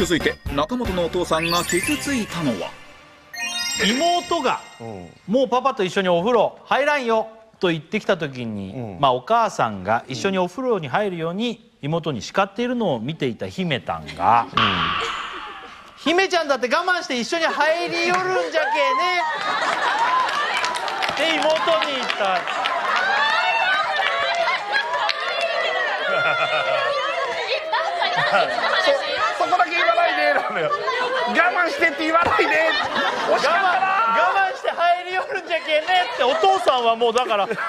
続いて中本のお父さんが傷ついたのは妹がもうパパと一緒にお風呂入らんよと言ってきた時に、お母さんが一緒にお風呂に入るように妹に叱っているのを見ていた姫たんが「姫ちゃんだって我慢して一緒に入りよるんじゃけね」って妹に言った。 そこだけ言わないでなのよ。我慢してって言わないで。惜しかったな。 我慢して入りよるんじゃけねってお父さんはもうだから決め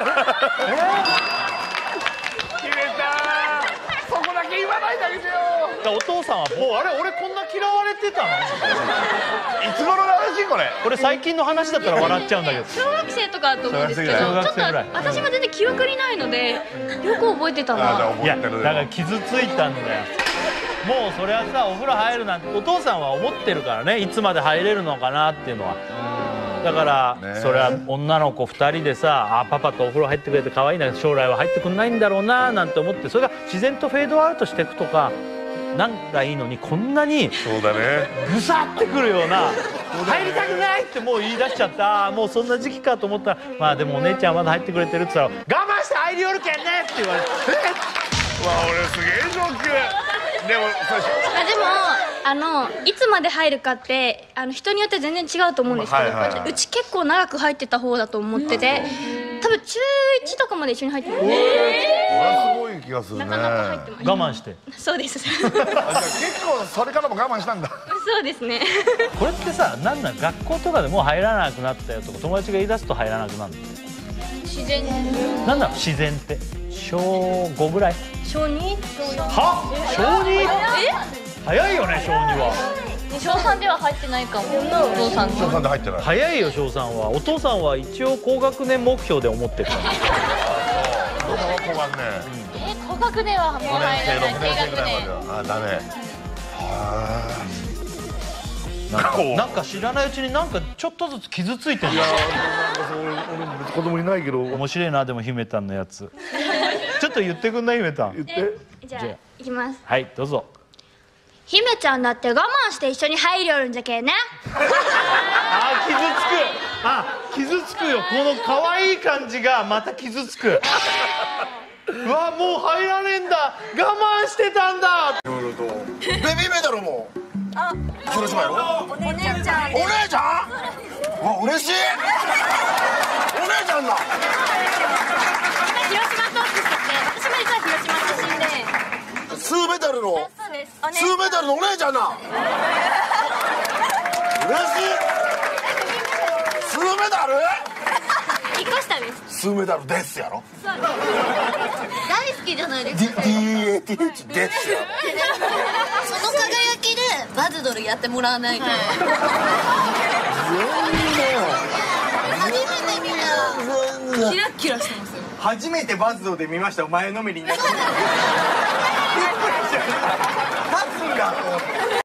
た。そこだけ言わないであげてよ。 お父さんはもうあれ俺こんな嫌われてたのいつ頃の話これ。 これ最近の話だったら笑っちゃうんだけど小学生とかだと思うんですけど、ち小ょっと学生ぐらい私も全然記憶にないのでよく覚えてたな。 いやだから傷ついたんだよ。もうそれはさお風呂入るなんてお父さんは思ってるからね、いつまで入れるのかなっていうのは。だからそれは女の子2人でさパパとお風呂入ってくれて可愛いな、将来は入ってくんないんだろうななんて思って、それが自然とフェードアウトしていくとかなんかいいのに、こんなにそうだね。 ぐさってくるような入りたくないってもう言い出しちゃった。もうそんな時期かと思ったら、まあでもお姉ちゃんまだ入ってくれてるって言ったら我慢して入りよるけんねって言われてうわ俺すげえショック。でも最初いつまで入るかって人によって全然違うと思うんですけど、うち結構長く入ってた方だと思ってて、多分中1とかまで一緒に入ってる。 これはすごい気がするね。 なかなか入ってます。 我慢して。 そうです結構それからも我慢したんだ。 そうですね。 これってさ、なんだ学校とかでもう入らなくなったよとか友達が言い出すと入らなくなるの。 自然。 なんだろう自然って。小5ぐらい？ 小 2？ は？小 2？ 早いよね小2は。 小3では入ってないかも。お父さん小3で入ってない。 早いよ小3は。お父さんは一応高学年目標で思ってるから。 高学年。 高学年はもう入らない。低学年。 あダメ。 なんか知らないうちになんかちょっとずつ傷ついてるんだよ。 俺子供いないけど。 面白いなでも姫たんのやつ。ちょっと言ってくんない姫たん。 言って。 じゃあいきます。 はいどうぞ。 姫ちゃんだって我慢して一緒に入りよるんじゃけね。 傷つくよ。この可愛い感じがまた傷つく。うわもう入らねえんだ、我慢してたんだ。 ベビーメダルも広島やろ。 お姉ちゃん。 お姉ちゃん。わ嬉しい。お姉ちゃんだ。 広島トークしてて、私も実は広島出身で。 数メダルの。 そうです。 数メダルのお姉ちゃんだ。嬉しい。数メダル。 1個下です。 数メダルですやろ。 大好きじゃないですか。 DATH ですよ。 その輝きでバズドルやってもらわないと。初めて見た。キラッキラしてますよ。 初めてバズドルで見ました。前のめりになって。立つんだと思って。